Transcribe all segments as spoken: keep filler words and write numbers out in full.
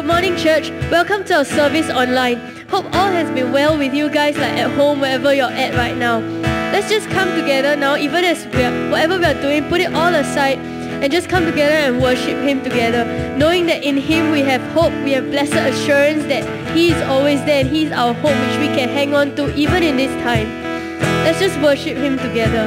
good morning, church. Welcome to our service online. Hope all has been well with you guys, like at home, wherever you're at right now. Let's just come together now, even as we're, whatever we're doing, put it all aside and just come together and worship Him together, knowing that in Him we have hope, we have blessed assurance that He is always there and He is our hope which we can hang on to even in this time. Let's just worship Him together.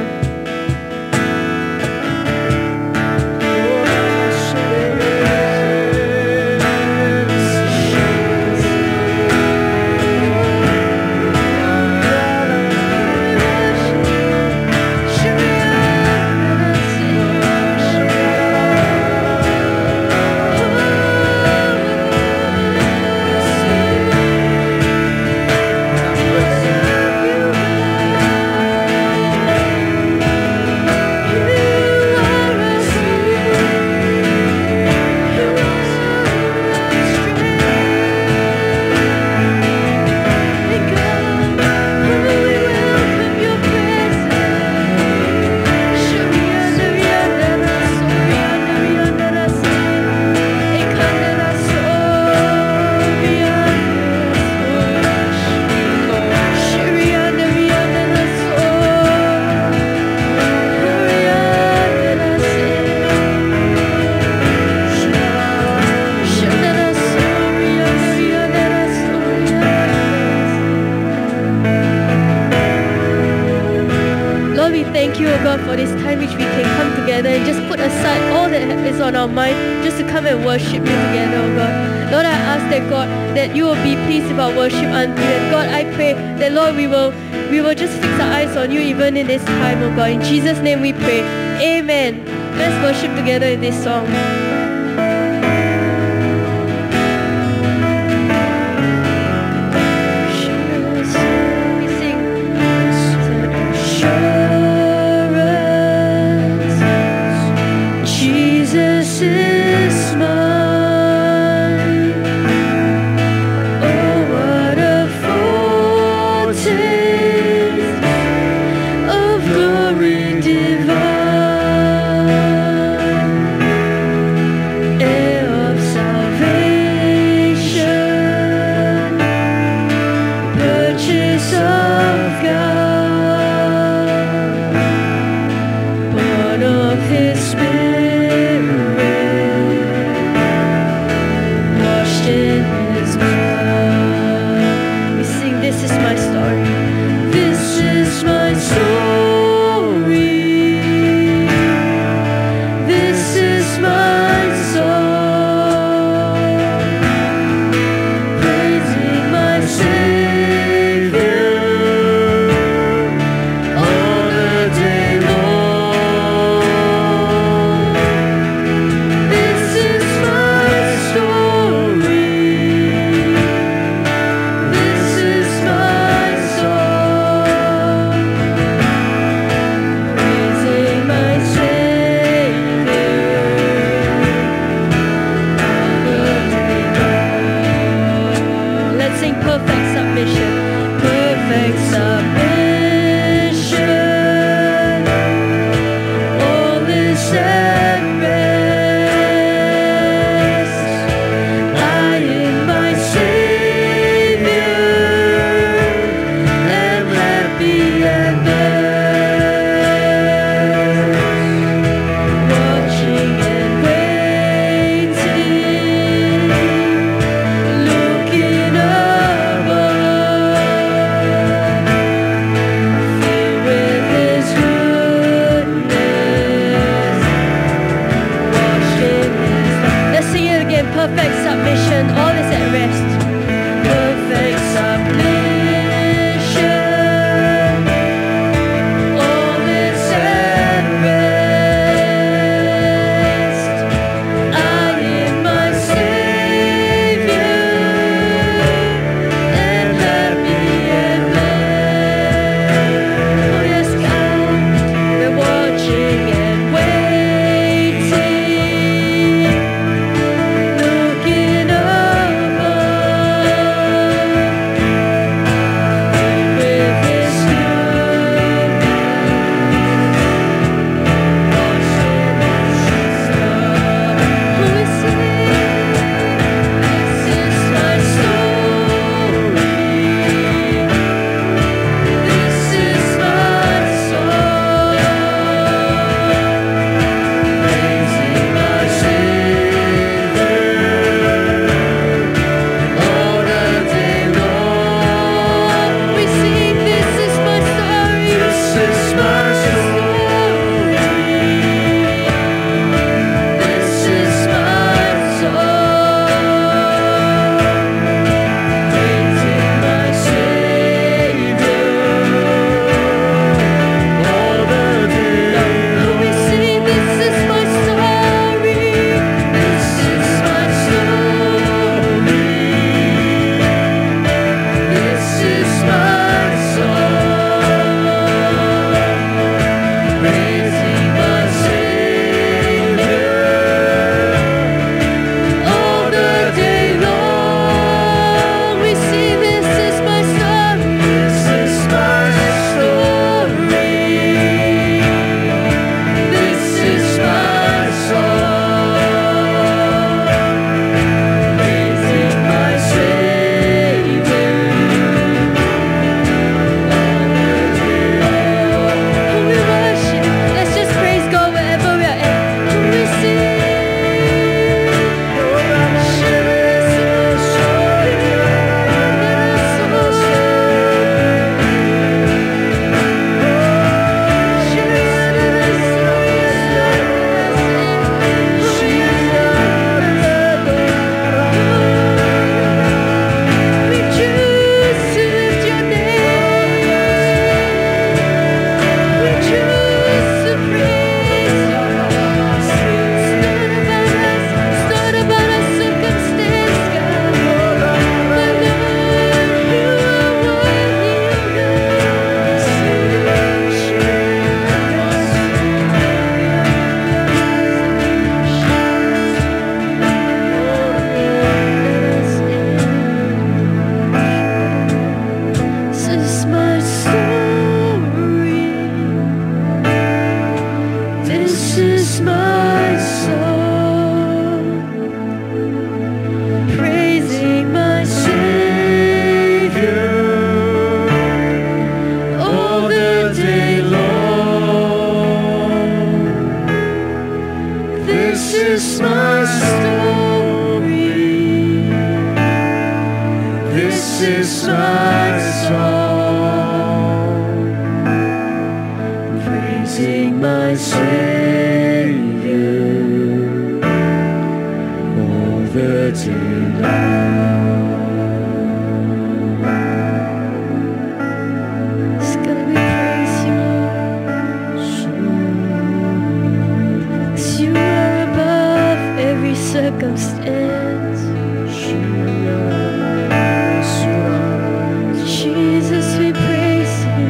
For this time which we can come together and just put aside all that is on our mind just to come and worship You together, oh God. Lord, I ask that God, that You will be pleased with our worship unto You. And God, I pray that Lord, we will we will just fix our eyes on You even in this time, oh God. In Jesus' name we pray. Amen. Let's worship together in this song. Divine. is my story. This is my song, praising my Savior all the day long. Just gonna we praise you, Lord. 'Cause you are above every circumstance. Jesus, we praise you.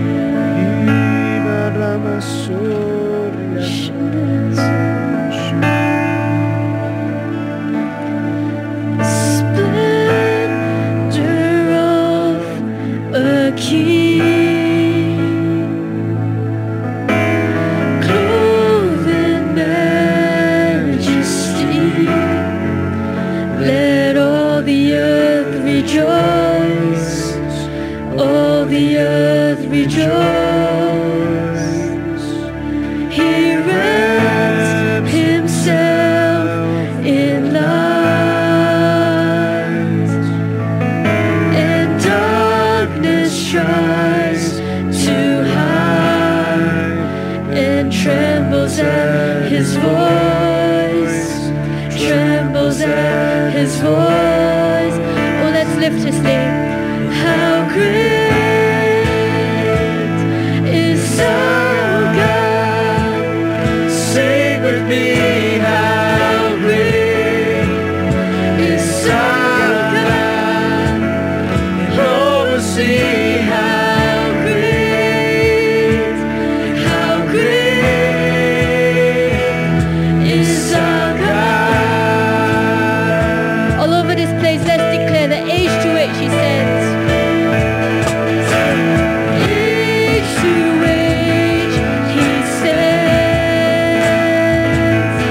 Splendor of a king, clothed in majesty, let all the earth rejoice, all the earth rejoice. He wraps himself in light, and darkness tries to hide, and trembles at his voice, trembles at his voice. Oh, let's lift his name. How great is our God? Sing with me, how great is our God. Oh, see how great, how great is our God. All over this place, let's declare the age to age he sends. Age to age he sends.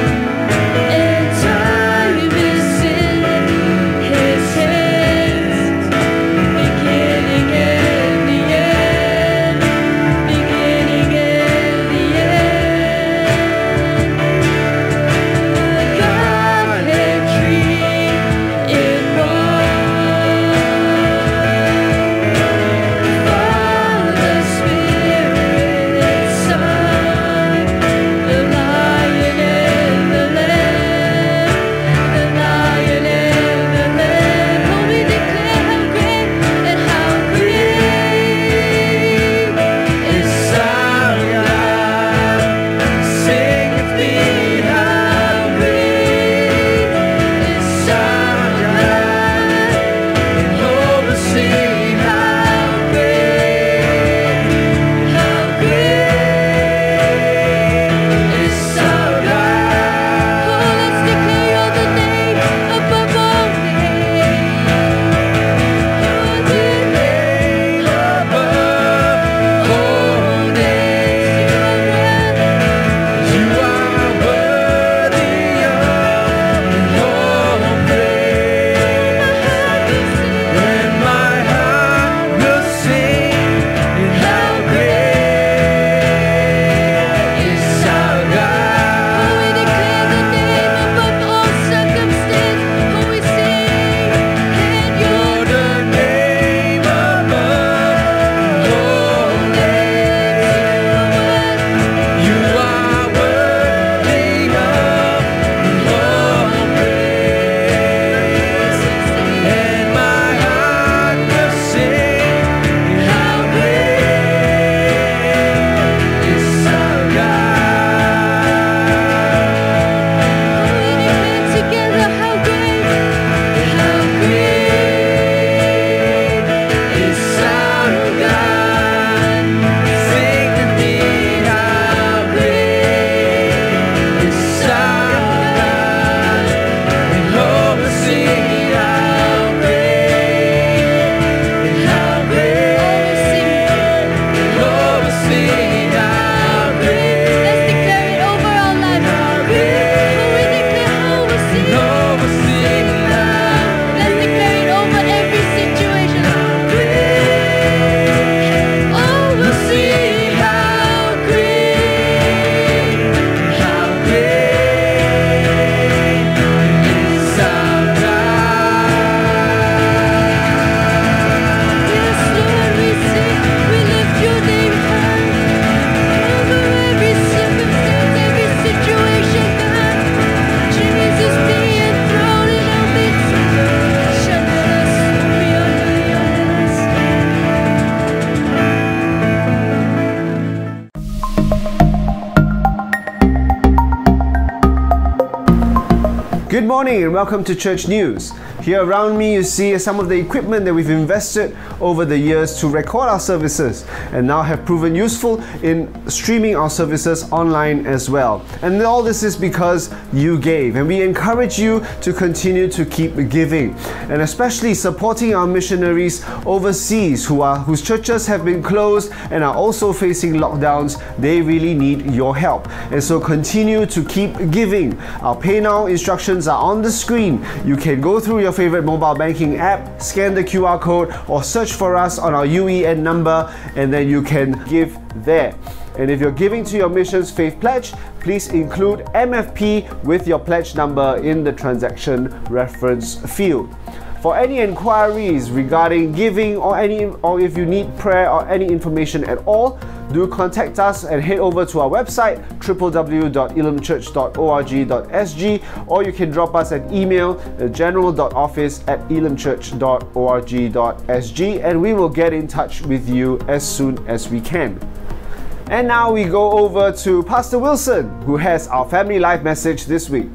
Good morning and welcome to Church News. Here around me you see some of the equipment that we've invested over the years to record our services and now have proven useful in streaming our services online as well. And all this is because you gave, and we encourage you to continue to keep giving, and especially supporting our missionaries overseas who are whose churches have been closed and are also facing lockdowns. They really need your help, and so continue to keep giving. Our pay now instructions are on the screen. You can go through your favorite mobile banking app, scan the Q R code, or search for us on our U E N number, and then you can give there. And if you're giving to your missions faith pledge, please include M F P with your pledge number in the transaction reference field. For any inquiries regarding giving or any or if you need prayer or any information at all, do contact us and head over to our website w w w dot elim church dot org dot s g, or you can drop us an email at general dot office at elim church dot org dot s g, and we will get in touch with you as soon as we can. And now we go over to Pastor Wilson, who has our family life message this week.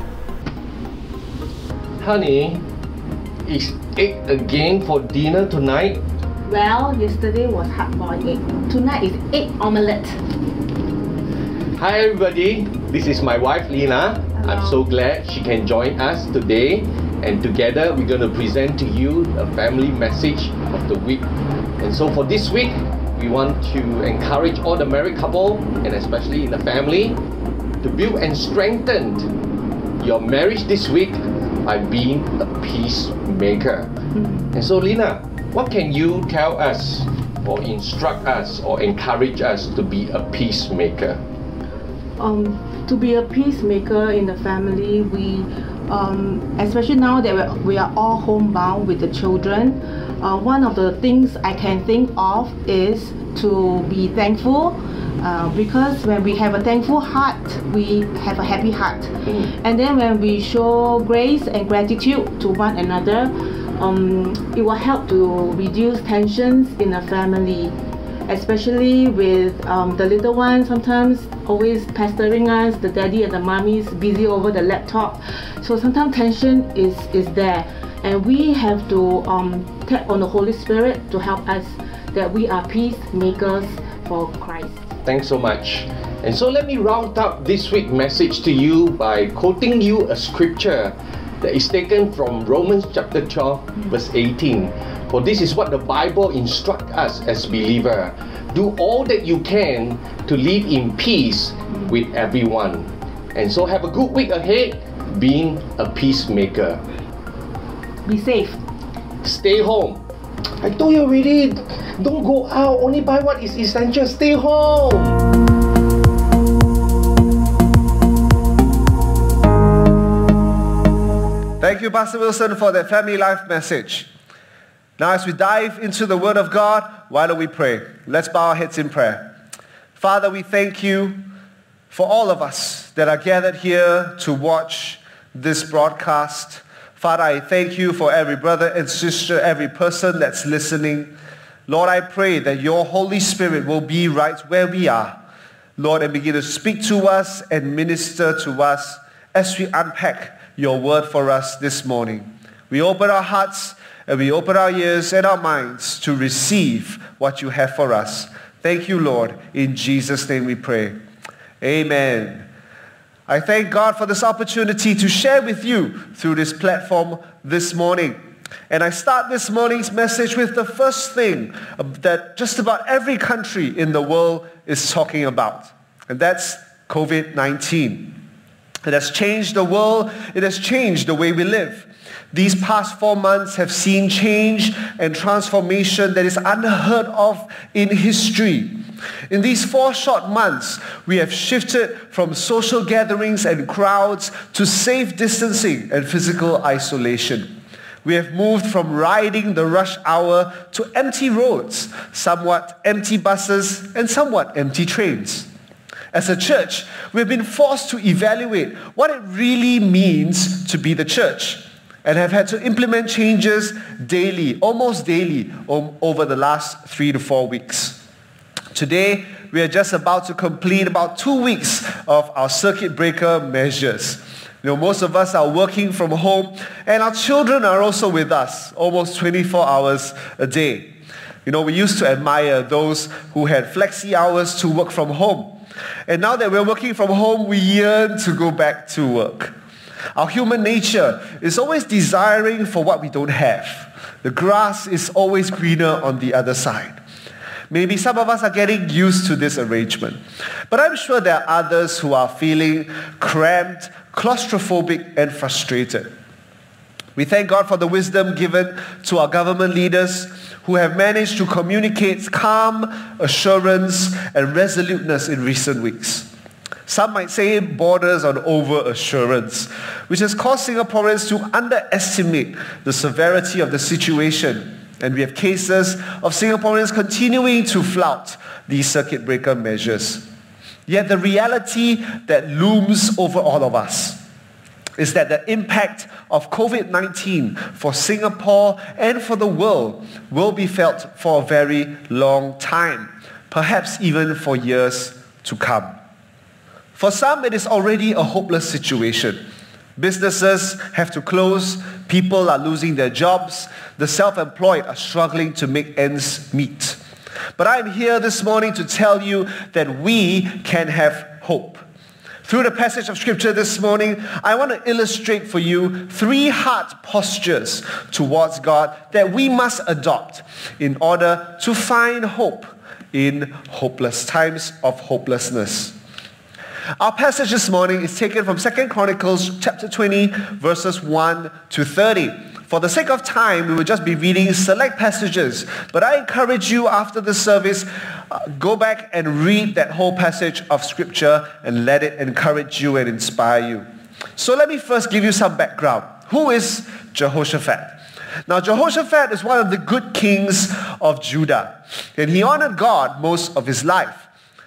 Honey, is egg again for dinner tonight? Well, yesterday was hard-boiled egg. Tonight is egg omelette. Hi everybody, this is my wife Lena. Hello. I'm so glad she can join us today, and together we're going to present to you a family message of the week. And so for this week, we want to encourage all the married couple, and especially in the family, to build and strengthen your marriage this week by being a peacemaker. Mm-hmm. And so Lena, what can you tell us or instruct us or encourage us to be a peacemaker? Um, to be a peacemaker in the family, we, um, especially now that we're, we are all homebound with the children, uh, one of the things I can think of is to be thankful, uh, because when we have a thankful heart, we have a happy heart. Mm. And then when we show grace and gratitude to one another, Um, it will help to reduce tensions in a family, especially with um, the little ones sometimes always pestering us, the daddy and the mommies busy over the laptop. So sometimes tension is, is there, and we have to um, tap on the Holy Spirit to help us that we are peacemakers for Christ. Thanks so much. And so let me round up this week's message to you by quoting you a scripture that is taken from Romans chapter twelve, verse eighteen. For this is what the Bible instructs us as believers. Do all that you can to live in peace with everyone. And so have a good week ahead, being a peacemaker. Be safe. Stay home. I told you already, don't go out, only buy what is essential. Stay home. Thank you, Pastor Wilson, for that family life message. Now, as we dive into the Word of God, why don't we pray? Let's bow our heads in prayer. Father, we thank you for all of us that are gathered here to watch this broadcast. Father, I thank you for every brother and sister, every person that's listening. Lord, I pray that your Holy Spirit will be right where we are, Lord, and begin to speak to us and minister to us as we unpack your word for us this morning. We open our hearts and we open our ears and our minds to receive what you have for us. Thank you, Lord. In Jesus' name we pray. Amen. I thank God for this opportunity to share with you through this platform this morning. And I start this morning's message with the first thing that just about every country in the world is talking about, and that's covid nineteen. It has changed the world. It has changed the way we live. These past four months have seen change and transformation that is unheard of in history. In these four short months, we have shifted from social gatherings and crowds to safe distancing and physical isolation. We have moved from riding the rush hour to empty roads, somewhat empty buses, and somewhat empty trains. As a church, we've been forced to evaluate what it really means to be the church, and have had to implement changes daily, almost daily, over the last three to four weeks. Today, we are just about to complete about two weeks of our circuit breaker measures. You know, most of us are working from home, and our children are also with us almost twenty-four hours a day. You know, we used to admire those who had flexi hours to work from home. And now that we're working from home, we yearn to go back to work. Our human nature is always desiring for what we don't have. The grass is always greener on the other side. Maybe some of us are getting used to this arrangement. But I'm sure there are others who are feeling cramped, claustrophobic, and frustrated. We thank God for the wisdom given to our government leaders who have managed to communicate calm, assurance, and resoluteness in recent weeks. Some might say it borders on over-assurance, which has caused Singaporeans to underestimate the severity of the situation. And we have cases of Singaporeans continuing to flout these circuit breaker measures. Yet the reality that looms over all of us is that the impact of covid nineteen for Singapore and for the world will be felt for a very long time, perhaps even for years to come. For some, it is already a hopeless situation. Businesses have to close, people are losing their jobs, the self-employed are struggling to make ends meet. But I'm here this morning to tell you that we can have hope. Through the passage of Scripture this morning, I want to illustrate for you three heart postures towards God that we must adopt in order to find hope in hopeless times of hopelessness. Our passage this morning is taken from Second Chronicles chapter twenty, verses one to thirty. For the sake of time, we will just be reading select passages. But I encourage you after the service, uh, go back and read that whole passage of Scripture and let it encourage you and inspire you. So let me first give you some background. Who is Jehoshaphat? Now, Jehoshaphat is one of the good kings of Judah, and he honored God most of his life.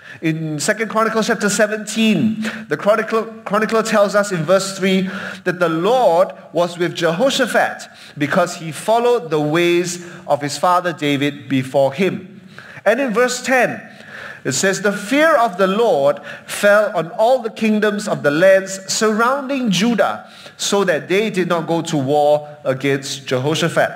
In Second Chronicles chapter seventeen, the chronicler, chronicler tells us in verse three that the Lord was with Jehoshaphat because he followed the ways of his father David before him. And in verse ten, it says, the fear of the Lord fell on all the kingdoms of the lands surrounding Judah, so that they did not go to war against Jehoshaphat.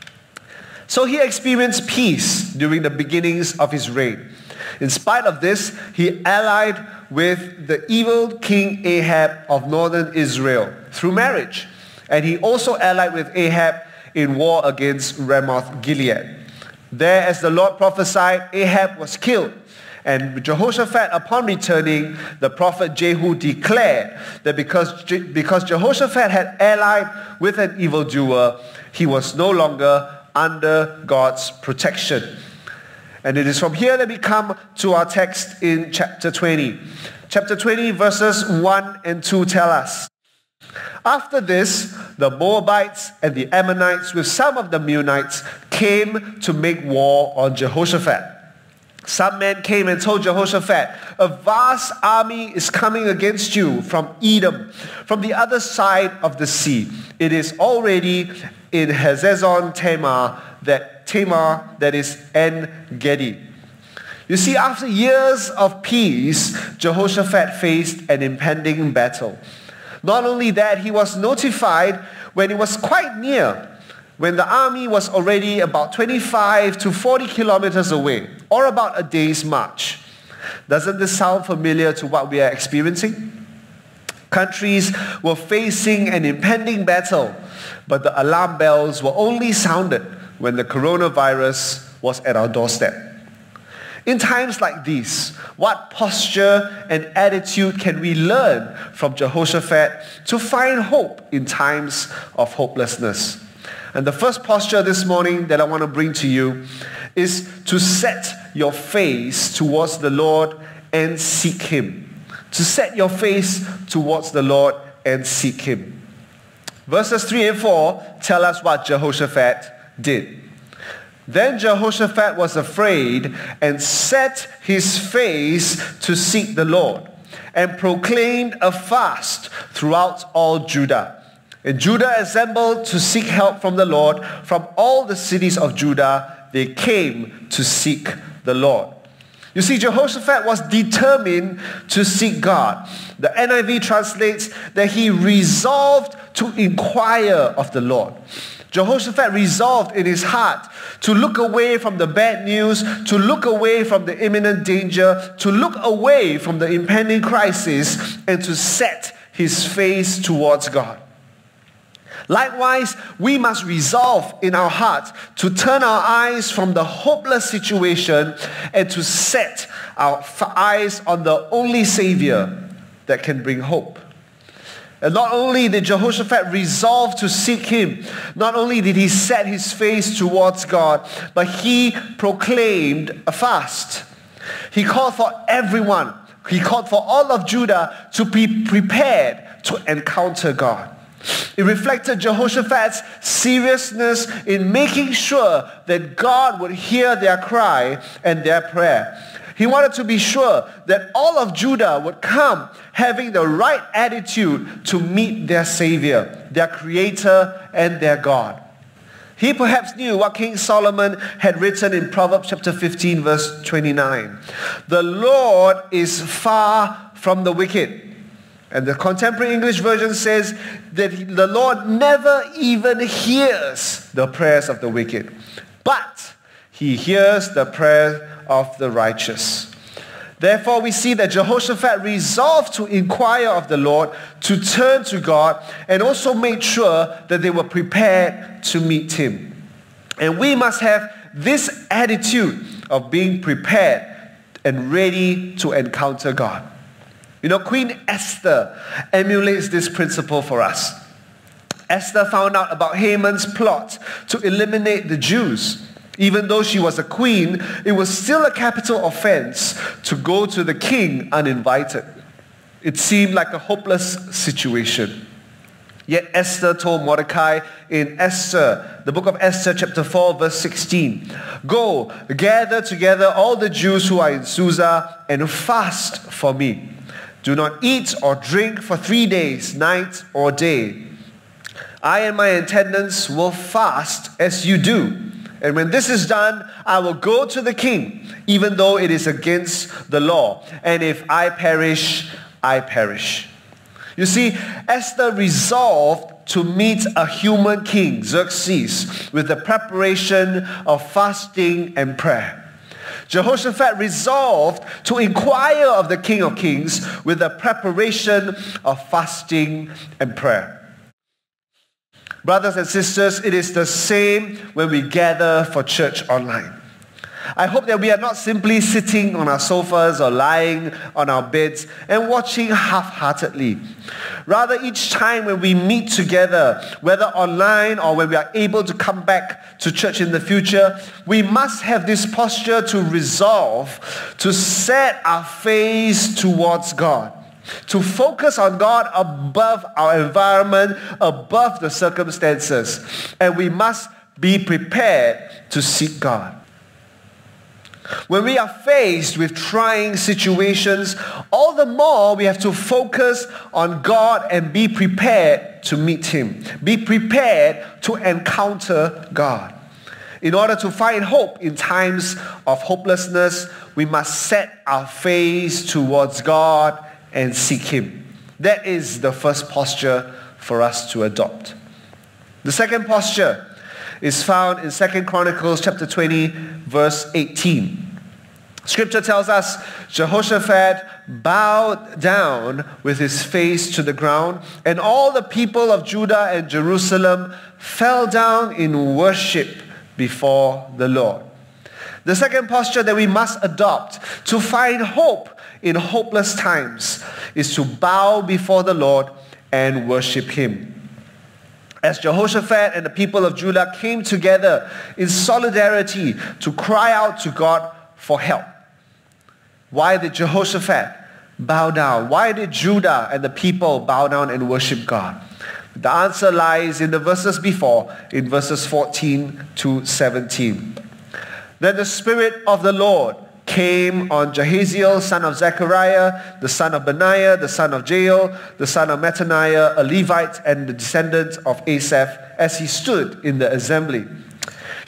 So he experienced peace during the beginnings of his reign. In spite of this, he allied with the evil king Ahab of northern Israel through marriage. And he also allied with Ahab in war against Ramoth Gilead. There, as the Lord prophesied, Ahab was killed. And Jehoshaphat, upon returning, the prophet Jehu declared that because, Je- because Jehoshaphat had allied with an evildoer, he was no longer under God's protection. And it is from here that we come to our text in chapter twenty. Chapter twenty verses one and two tell us, after this, the Moabites and the Ammonites with some of the Meunites came to make war on Jehoshaphat. Some men came and told Jehoshaphat, a vast army is coming against you from Edom, from the other side of the sea. It is already in Hazezon Tamar, that Tamar, that is En-Gedi. You see, after years of peace, Jehoshaphat faced an impending battle. Not only that, he was notified when it was quite near, when the army was already about twenty-five to forty kilometers away, or about a day's march. Doesn't this sound familiar to what we are experiencing? Countries were facing an impending battle, but the alarm bells were only sounded when the coronavirus was at our doorstep. In times like these, what posture and attitude can we learn from Jehoshaphat to find hope in times of hopelessness? And the first posture this morning that I want to bring to you is to set your face towards the Lord and seek Him. To set your face towards the Lord and seek Him. Verses three and four tell us what Jehoshaphat did. Then Jehoshaphat was afraid and set his face to seek the Lord and proclaimed a fast throughout all Judah. And Judah assembled to seek help from the Lord. From all the cities of Judah, they came to seek the Lord. You see, Jehoshaphat was determined to seek God. The N I V translates that he resolved to inquire of the Lord. Jehoshaphat resolved in his heart to look away from the bad news, to look away from the imminent danger, to look away from the impending crisis, and to set his face towards God. Likewise, we must resolve in our heart to turn our eyes from the hopeless situation and to set our eyes on the only Savior that can bring hope. And not only did Jehoshaphat resolve to seek him, not only did he set his face towards God, but he proclaimed a fast. He called for everyone, he called for all of Judah to be prepared to encounter God. It reflected Jehoshaphat's seriousness in making sure that God would hear their cry and their prayer. He wanted to be sure that all of Judah would come having the right attitude to meet their Savior, their Creator, and their God. He perhaps knew what King Solomon had written in Proverbs chapter fifteen, verse twenty-nine. The Lord is far from the wicked. And the contemporary English version says that the Lord never even hears the prayers of the wicked, but he hears the prayer of the righteous. Therefore, we see that Jehoshaphat resolved to inquire of the Lord, to turn to God, and also made sure that they were prepared to meet him. And we must have this attitude of being prepared and ready to encounter God. You know, Queen Esther emulates this principle for us. Esther found out about Haman's plot to eliminate the Jews. Even though she was a queen, it was still a capital offense to go to the king uninvited. It seemed like a hopeless situation. Yet Esther told Mordecai in Esther, the book of Esther chapter four verse sixteen, "Go, gather together all the Jews who are in Susa and fast for me. Do not eat or drink for three days, night or day. I and my attendants will fast as you do. And when this is done, I will go to the king, even though it is against the law. And if I perish, I perish." You see, Esther resolved to meet a human king, Xerxes, with the preparation of fasting and prayer. Jehoshaphat resolved to inquire of the King of Kings with the preparation of fasting and prayer. Brothers and sisters, it is the same when we gather for church online. I hope that we are not simply sitting on our sofas or lying on our beds and watching half-heartedly. Rather, each time when we meet together, whether online or when we are able to come back to church in the future, we must have this posture to resolve to set our face towards God, to focus on God above our environment, above the circumstances. And we must be prepared to seek God. When we are faced with trying situations, all the more we have to focus on God and be prepared to meet him. Be prepared to encounter God. In order to find hope in times of hopelessness, we must set our face towards God and seek him. That is the first posture for us to adopt. The second posture is found in Second Chronicles chapter twenty, verse eighteen. Scripture tells us Jehoshaphat bowed down with his face to the ground, and all the people of Judah and Jerusalem fell down in worship before the Lord. The second posture that we must adopt to find hope in hopeless times is to bow before the Lord and worship him. As Jehoshaphat and the people of Judah came together in solidarity to cry out to God for help. Why did Jehoshaphat bow down? Why did Judah and the people bow down and worship God? The answer lies in the verses before, in verses fourteen to seventeen. Then the Spirit of the Lord came on Jahaziel, son of Zechariah, the son of Benaiah, the son of Jael, the son of Mattaniah, a Levite and the descendant of Asaph, as he stood in the assembly.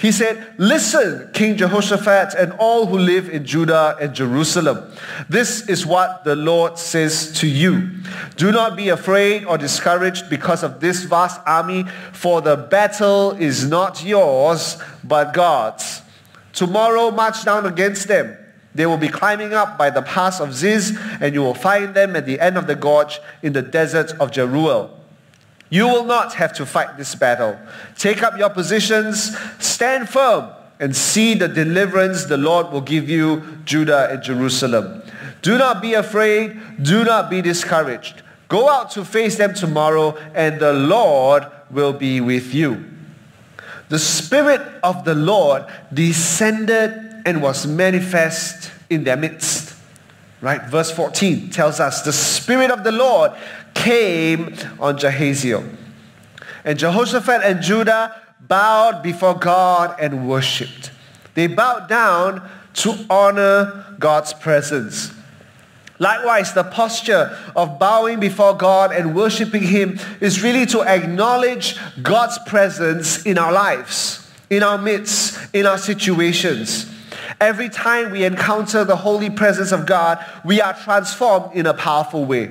He said, "Listen, King Jehoshaphat and all who live in Judah and Jerusalem. This is what the Lord says to you. Do not be afraid or discouraged because of this vast army, for the battle is not yours, but God's. Tomorrow march down against them. They will be climbing up by the pass of Ziz, and you will find them at the end of the gorge in the desert of Jeruel. You will not have to fight this battle. Take up your positions, stand firm, and see the deliverance the Lord will give you, Judah and Jerusalem. Do not be afraid, do not be discouraged. Go out to face them tomorrow, and the Lord will be with you." The Spirit of the Lord descended and was manifest in their midst. Right? Verse fourteen tells us, the Spirit of the Lord came on Jahaziel. And Jehoshaphat and Judah bowed before God and worshipped. They bowed down to honor God's presence. Likewise, the posture of bowing before God and worshiping Him is really to acknowledge God's presence in our lives, in our midst, in our situations. Every time we encounter the holy presence of God, we are transformed in a powerful way.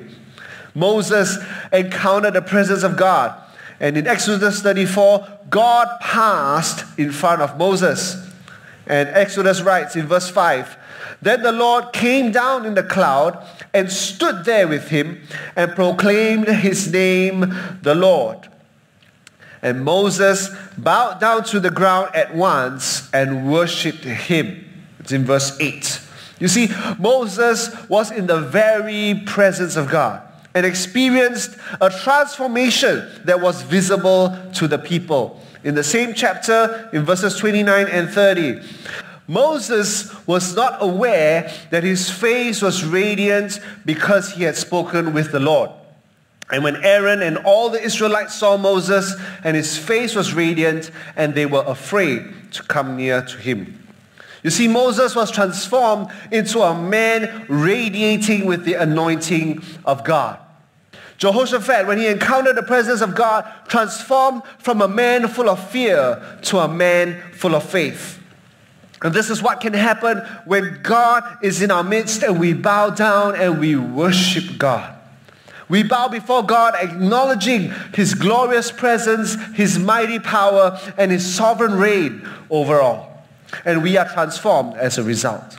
Moses encountered the presence of God. And in Exodus thirty-four, God passed in front of Moses. And Exodus writes in verse five, "Then the Lord came down in the cloud and stood there with him and proclaimed his name, the Lord. And Moses bowed down to the ground at once and worshipped him." It's in verse eight. You see, Moses was in the very presence of God and experienced a transformation that was visible to the people. In the same chapter, in verses twenty-nine and thirty, Moses was not aware that his face was radiant because he had spoken with the Lord. And when Aaron and all the Israelites saw Moses, and his face was radiant, and they were afraid to come near to him. You see, Moses was transformed into a man radiating with the anointing of God. Jehoshaphat, when he encountered the presence of God, transformed from a man full of fear to a man full of faith. And this is what can happen when God is in our midst and we bow down and we worship God. We bow before God, acknowledging His glorious presence, His mighty power, and His sovereign reign over all. And we are transformed as a result.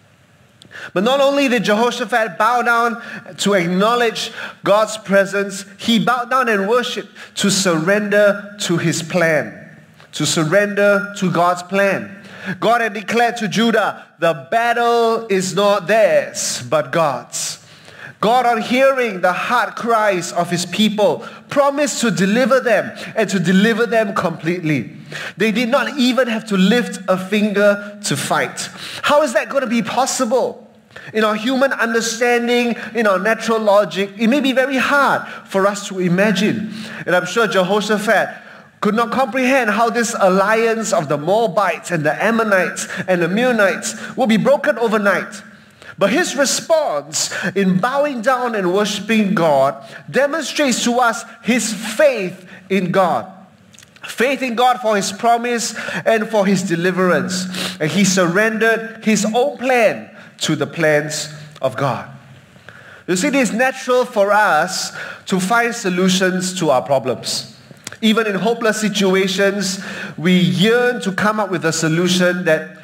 But not only did Jehoshaphat bow down to acknowledge God's presence, he bowed down and worshiped to surrender to his plan, to surrender to God's plan. God had declared to Judah, the battle is not theirs, but God's. God, on hearing the heart cries of his people, promised to deliver them and to deliver them completely. They did not even have to lift a finger to fight. How is that going to be possible? In our human understanding, in our natural logic, it may be very hard for us to imagine. And I'm sure Jehoshaphat could not comprehend how this alliance of the Moabites and the Ammonites and the Meunites will be broken overnight. But his response in bowing down and worshiping God demonstrates to us his faith in God. Faith in God for his promise and for his deliverance. And he surrendered his own plan to the plans of God. You see, it is natural for us to find solutions to our problems. Even in hopeless situations, we yearn to come up with a solution that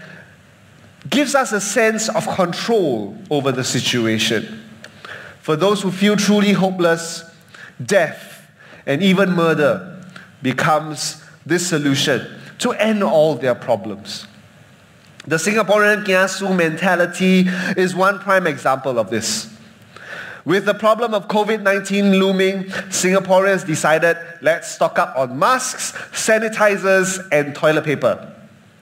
gives us a sense of control over the situation. For those who feel truly hopeless, death and even murder becomes this solution to end all their problems. The Singaporean kiasu mentality is one prime example of this. With the problem of covid nineteen looming, Singaporeans decided, let's stock up on masks, sanitizers, and toilet paper.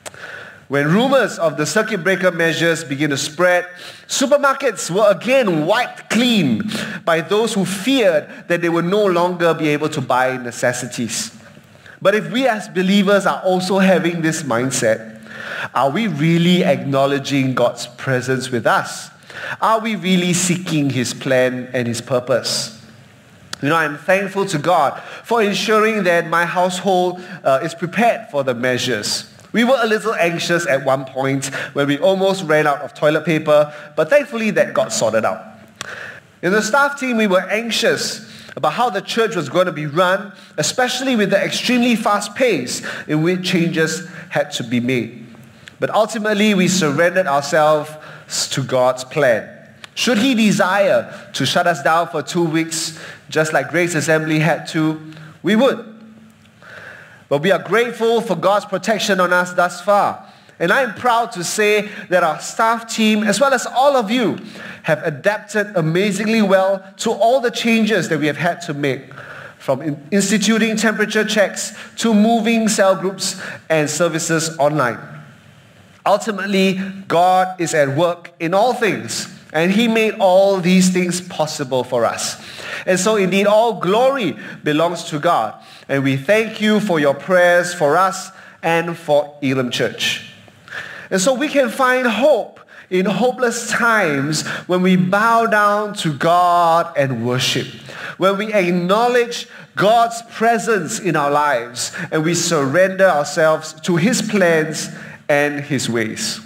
When rumors of the circuit breaker measures begin to spread, supermarkets were again wiped clean by those who feared that they would no longer be able to buy necessities. But if we as believers are also having this mindset, are we really acknowledging God's presence with us? Are we really seeking His plan and His purpose? You know, I'm thankful to God for ensuring that my household uh, is prepared for the measures. We were a little anxious at one point when we almost ran out of toilet paper, but thankfully that got sorted out. In the staff team, we were anxious about how the church was going to be run, especially with the extremely fast pace in which changes had to be made. But ultimately, we surrendered ourselves to God's plan. Should He desire to shut us down for two weeks, just like Grace Assembly had to, we would. But we are grateful for God's protection on us thus far. And I am proud to say that our staff team, as well as all of you, have adapted amazingly well to all the changes that we have had to make, from in- instituting temperature checks to moving cell groups and services online. Ultimately, God is at work in all things, and He made all these things possible for us. And so indeed, all glory belongs to God. And we thank you for your prayers for us and for Elim Church. And so we can find hope in hopeless times when we bow down to God and worship, when we acknowledge God's presence in our lives and we surrender ourselves to His plans and His ways.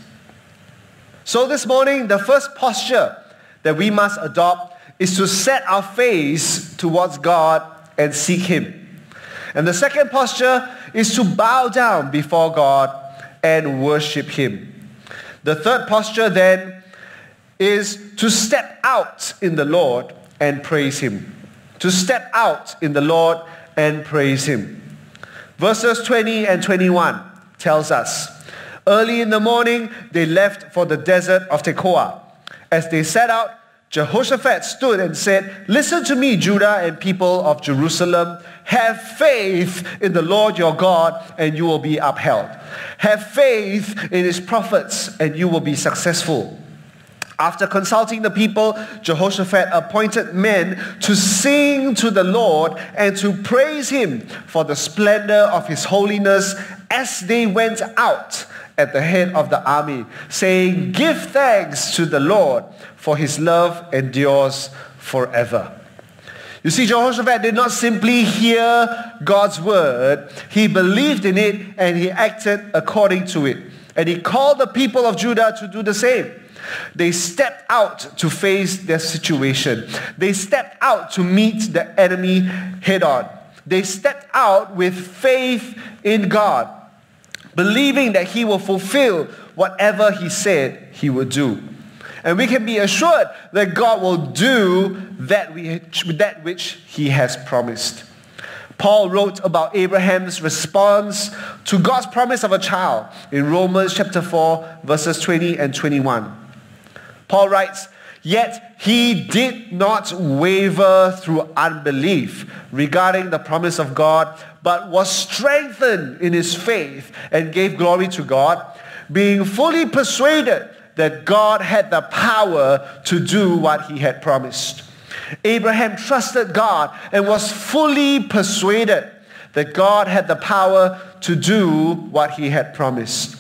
So this morning, the first posture that we must adopt is to set our face towards God and seek Him. And the second posture is to bow down before God and worship Him. The third posture then is to step out in the Lord and praise Him. To step out in the Lord and praise Him. Verses twenty and twenty-one tells us, early in the morning they left for the desert of Tekoa. As they set out, Jehoshaphat stood and said, listen to me, Judah and people of Jerusalem. Have faith in the Lord your God and you will be upheld. Have faith in His prophets and you will be successful. After consulting the people, Jehoshaphat appointed men to sing to the Lord and to praise Him for the splendor of His holiness as they went out at the head of the army, saying, give thanks to the Lord, for His love endures forever. You see, Jehoshaphat did not simply hear God's word. He believed in it and he acted according to it. And he called the people of Judah to do the same. They stepped out to face their situation. They stepped out to meet the enemy head on. They stepped out with faith in God, believing that He will fulfill whatever He said He would do. And we can be assured that God will do that, we, that which He has promised. Paul wrote about Abraham's response to God's promise of a child in Romans chapter four, verses twenty and twenty-one. Paul writes, yet he did not waver through unbelief regarding the promise of God, but was strengthened in his faith and gave glory to God, being fully persuaded that God had the power to do what He had promised. Abraham trusted God and was fully persuaded that God had the power to do what He had promised.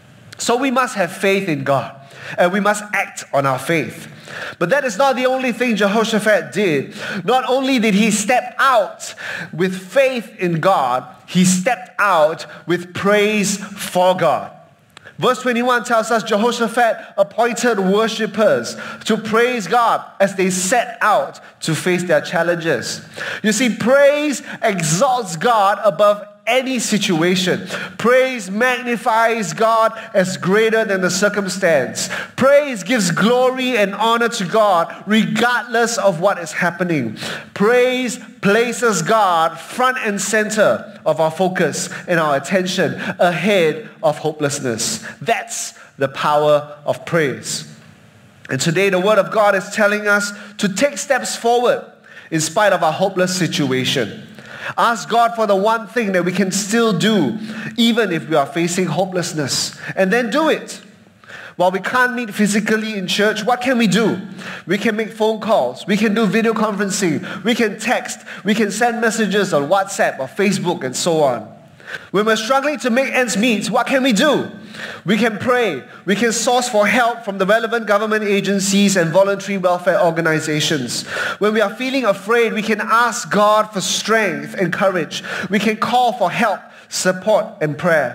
So we must have faith in God, and we must act on our faith. But that is not the only thing Jehoshaphat did. Not only did he step out with faith in God, he stepped out with praise for God. Verse twenty-one tells us Jehoshaphat appointed worshippers to praise God as they set out to face their challenges. You see, praise exalts God above any situation. Praise magnifies God as greater than the circumstance. Praise gives glory and honor to God regardless of what is happening. Praise places God front and center of our focus and our attention, ahead of hopelessness. That's the power of praise. And today the Word of God is telling us to take steps forward in spite of our hopeless situation. Ask God for the one thing that we can still do, even if we are facing hopelessness, and then do it. While we can't meet physically in church, what can we do? We can make phone calls. We can do video conferencing. We can text. We can send messages on WhatsApp or Facebook and so on. When we're struggling to make ends meet, what can we do? We can pray. We can source for help from the relevant government agencies and voluntary welfare organizations. When we are feeling afraid, we can ask God for strength and courage. We can call for help, support, and prayer.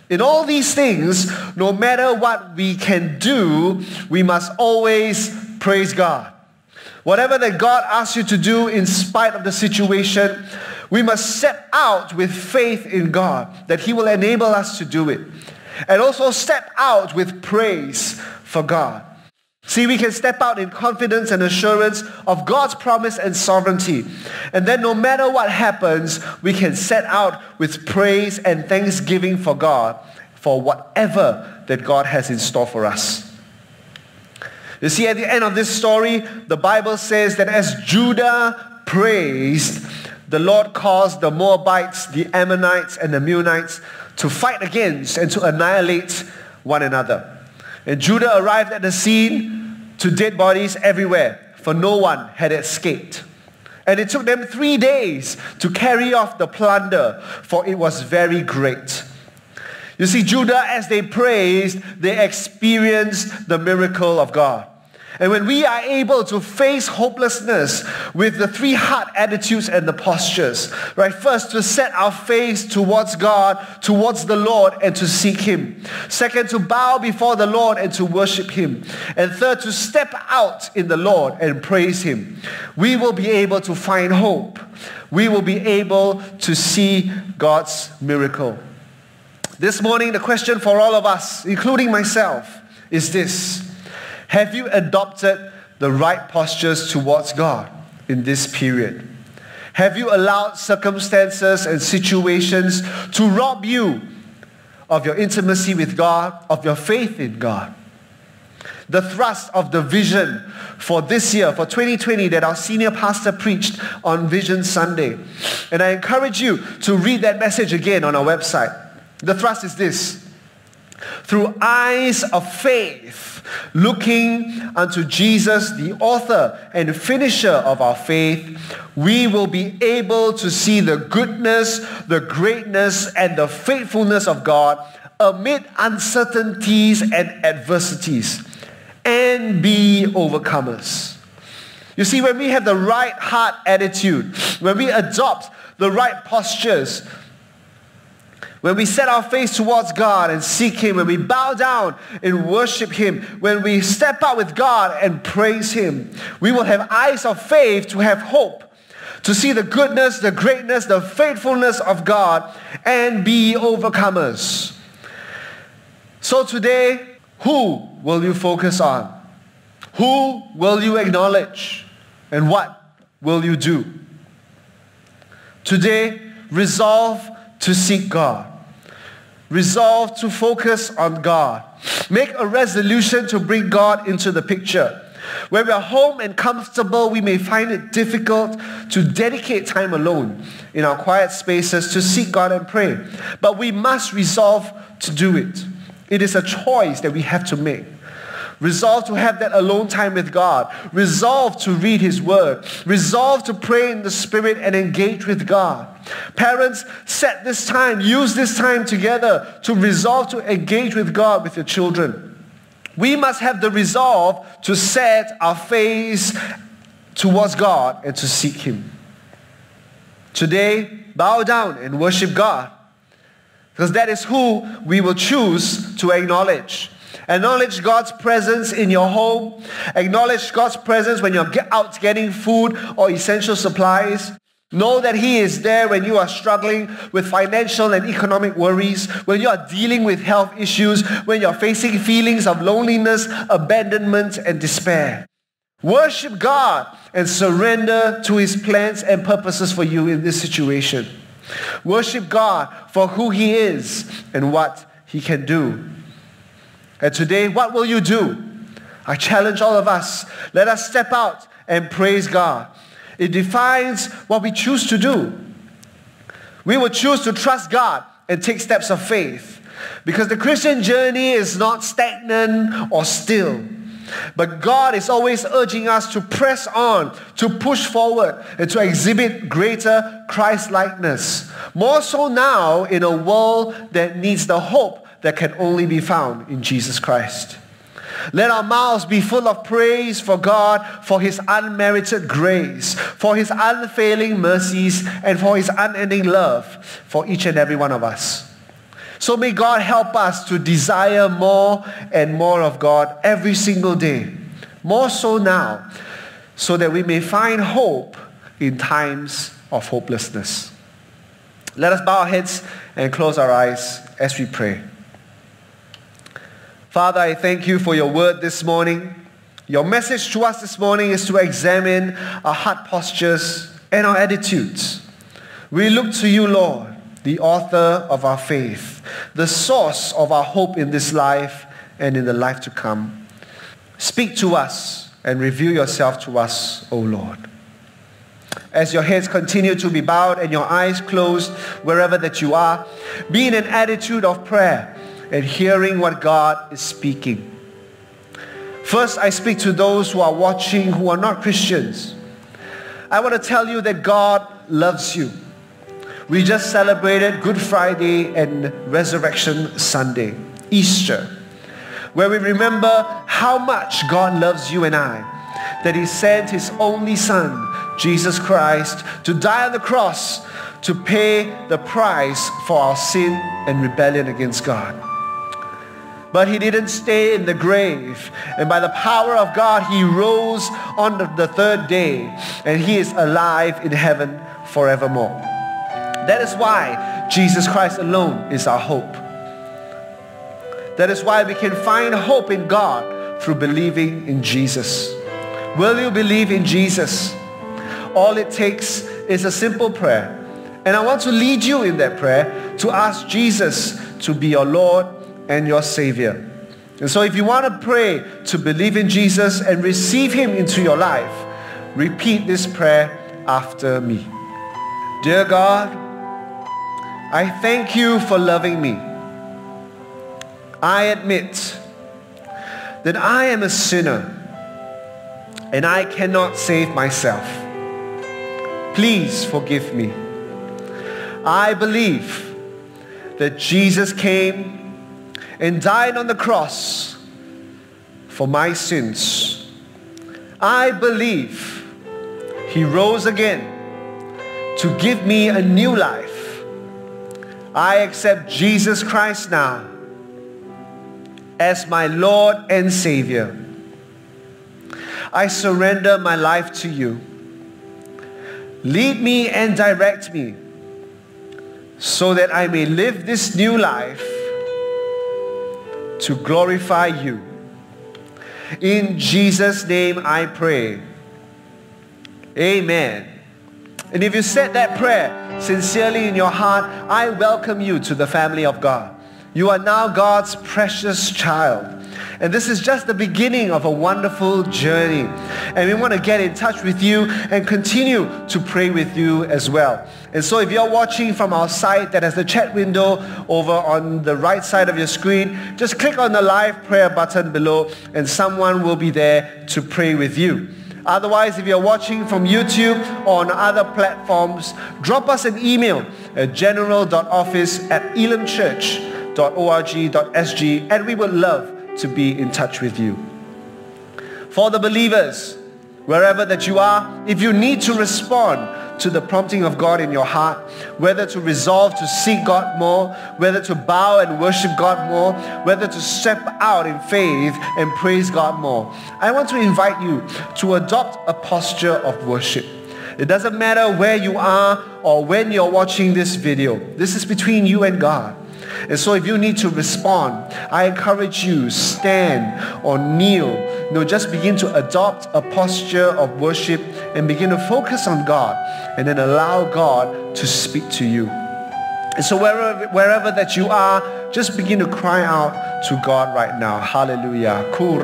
In all these things, no matter what we can do, we must always praise God. Whatever that God asks you to do in spite of the situation, we must step out with faith in God that He will enable us to do it. And also step out with praise for God. See, we can step out in confidence and assurance of God's promise and sovereignty. And then no matter what happens, we can set out with praise and thanksgiving for God for whatever that God has in store for us. You see, at the end of this story, the Bible says that as Judah praised, the Lord caused the Moabites, the Ammonites, and the Meunites to fight against and to annihilate one another. And Judah arrived at the scene to dead bodies everywhere, for no one had escaped. And it took them three days to carry off the plunder, for it was very great. You see, Judah, as they praised, they experienced the miracle of God. And when we are able to face hopelessness with the three heart attitudes and the postures, right? First, to set our face towards God, towards the Lord, and to seek Him. Second, to bow before the Lord and to worship Him. And third, to step out in the Lord and praise Him. We will be able to find hope. We will be able to see God's miracle. This morning, the question for all of us, including myself, is this. Have you adopted the right postures towards God in this period? Have you allowed circumstances and situations to rob you of your intimacy with God, of your faith in God? The thrust of the vision for this year, for twenty twenty, that our senior pastor preached on Vision Sunday. And I encourage you to read that message again on our website. The thrust is this. Through eyes of faith, looking unto Jesus, the author and finisher of our faith, we will be able to see the goodness, the greatness, and the faithfulness of God amid uncertainties and adversities, and be overcomers. You see, when we have the right heart attitude, when we adopt the right postures, when we set our face towards God and seek Him, when we bow down and worship Him, when we step out with God and praise Him, we will have eyes of faith to have hope, to see the goodness, the greatness, the faithfulness of God, and be overcomers. So today, who will you focus on? Who will you acknowledge? And what will you do? Today, resolve to seek God. Resolve to focus on God. Make a resolution to bring God into the picture. When we are home and comfortable, we may find it difficult to dedicate time alone in our quiet spaces to seek God and pray. But we must resolve to do it. It is a choice that we have to make. Resolve to have that alone time with God. Resolve to read His Word. Resolve to pray in the Spirit and engage with God. Parents, set this time, use this time together to resolve to engage with God with your children. We must have the resolve to set our face towards God and to seek Him. Today, bow down and worship God, because that is who we will choose to acknowledge. Acknowledge God's presence in your home. Acknowledge God's presence when you're out getting food or essential supplies. Know that He is there when you are struggling with financial and economic worries, when you are dealing with health issues, when you're facing feelings of loneliness, abandonment, and despair. Worship God and surrender to His plans and purposes for you in this situation. Worship God for who He is and what He can do. And today, what will you do? I challenge all of us. Let us step out and praise God. It defines what we choose to do. We will choose to trust God and take steps of faith, because the Christian journey is not stagnant or still. But God is always urging us to press on, to push forward, and to exhibit greater Christ-likeness. More so now in a world that needs the hope that can only be found in Jesus Christ. Let our mouths be full of praise for God, for His unmerited grace, for His unfailing mercies, and for His unending love for each and every one of us. So may God help us to desire more and more of God every single day. More so now, so that we may find hope in times of hopelessness. Let us bow our heads and close our eyes as we pray. Father, I thank you for your word this morning. Your message to us this morning is to examine our heart postures and our attitudes. We look to you, Lord, the author of our faith, the source of our hope in this life and in the life to come. Speak to us and reveal yourself to us, O Lord. As your heads continue to be bowed and your eyes closed wherever that you are, be in an attitude of prayer and hearing what God is speaking. First, I speak to those who are watching who are not Christians. I want to tell you that God loves you. We just celebrated Good Friday and Resurrection Sunday, Easter, where we remember how much God loves you and I, that he sent his only Son, Jesus Christ, to die on the cross to pay the price for our sin and rebellion against God. But he didn't stay in the grave. And by the power of God, he rose on the third day. And he is alive in heaven forevermore. That is why Jesus Christ alone is our hope. That is why we can find hope in God through believing in Jesus. Will you believe in Jesus? All it takes is a simple prayer. And I want to lead you in that prayer to ask Jesus to be your Lord and your Savior. And so if you want to pray to believe in Jesus and receive him into your life, repeat this prayer after me. Dear God, I thank you for loving me. I admit that I am a sinner and I cannot save myself. Please forgive me. I believe that Jesus came and died on the cross for my sins. I believe he rose again to give me a new life. I accept Jesus Christ now as my Lord and Savior. I surrender my life to you. Lead me and direct me so that I may live this new life to glorify you. In Jesus' name I pray. Amen. And if you said that prayer sincerely in your heart, I welcome you to the family of God. You are now God's precious child. And this is just the beginning of a wonderful journey. And we want to get in touch with you and continue to pray with you as well. And so if you're watching from our site that has the chat window over on the right side of your screen, just click on the live prayer button below and someone will be there to pray with you. Otherwise, if you're watching from YouTube or on other platforms, drop us an email at general dot office at elim church dot org dot s g and we would love to be in touch with you. For the believers, wherever that you are, if you need to respond to the prompting of God in your heart, whether to resolve to seek God more, whether to bow and worship God more, whether to step out in faith and praise God more, I want to invite you to adopt a posture of worship. It doesn't matter where you are or when you're watching this video. This is between you and God. And so if you need to respond, I encourage you, stand or kneel. You know, just begin to adopt a posture of worship and begin to focus on God and then allow God to speak to you. And so wherever, wherever that you are, just begin to cry out to God right now. Hallelujah.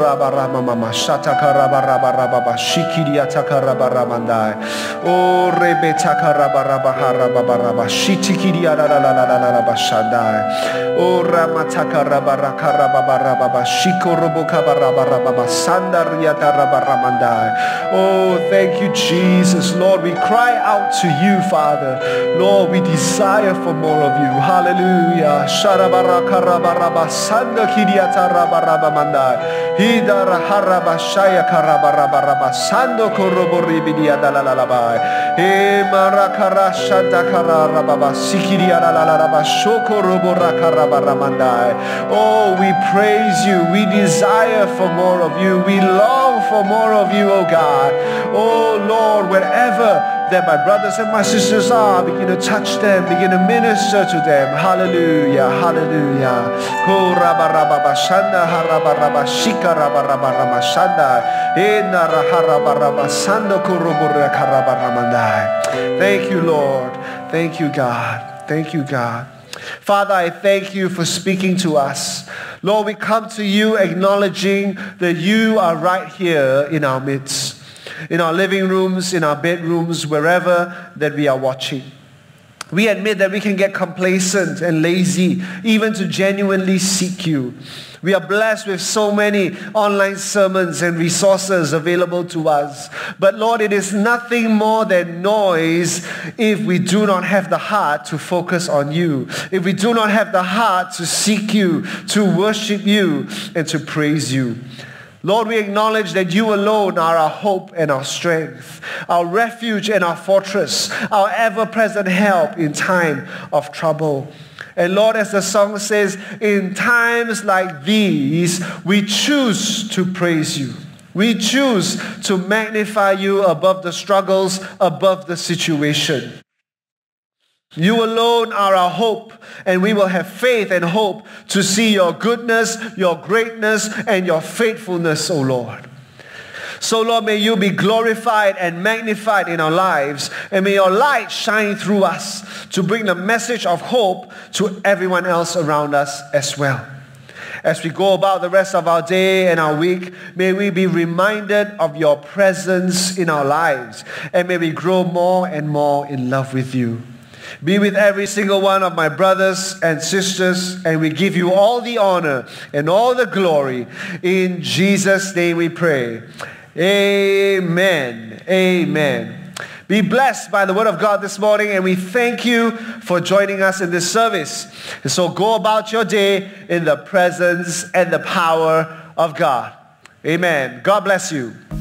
Oh, thank you, Jesus. Lord, we cry out to you, Father. Lord, we desire for more of you. Hallelujah. karabaraba sanda kiriata rabaraba mandai. Hidara haraba shaya karabarabaraba sando koroboribidia dalalalabai. He marakara shanta karababa sikiria dalalaba shokorobora karabaramandai. Oh, we praise you. We desire for more of you. We long for more of you, oh God. Oh Lord, wherever that my brothers and my sisters are, begin to touch them, begin to minister to them. Hallelujah, hallelujah. Thank you, Lord. Thank you, God. Thank you, God. Father, I thank you for speaking to us. Lord, we come to you acknowledging that you are right here in our midst. In our living rooms, in our bedrooms, wherever that we are watching. We admit that we can get complacent and lazy, even to genuinely seek you. We are blessed with so many online sermons and resources available to us. But Lord, it is nothing more than noise if we do not have the heart to focus on you. If we do not have the heart to seek you, to worship you, and to praise you. Lord, we acknowledge that you alone are our hope and our strength, our refuge and our fortress, our ever-present help in time of trouble. And Lord, as the song says, in times like these, we choose to praise you. We choose to magnify you above the struggles, above the situation. You alone are our hope, and we will have faith and hope to see your goodness, your greatness, and your faithfulness, O Lord. So, Lord, may you be glorified and magnified in our lives, and may your light shine through us to bring the message of hope to everyone else around us as well. As we go about the rest of our day and our week, may we be reminded of your presence in our lives, and may we grow more and more in love with you. Be with every single one of my brothers and sisters, and we give you all the honor and all the glory. In Jesus' name we pray. Amen. Amen. Be blessed by the word of God this morning, and we thank you for joining us in this service. And so go about your day in the presence and the power of God. Amen. God bless you.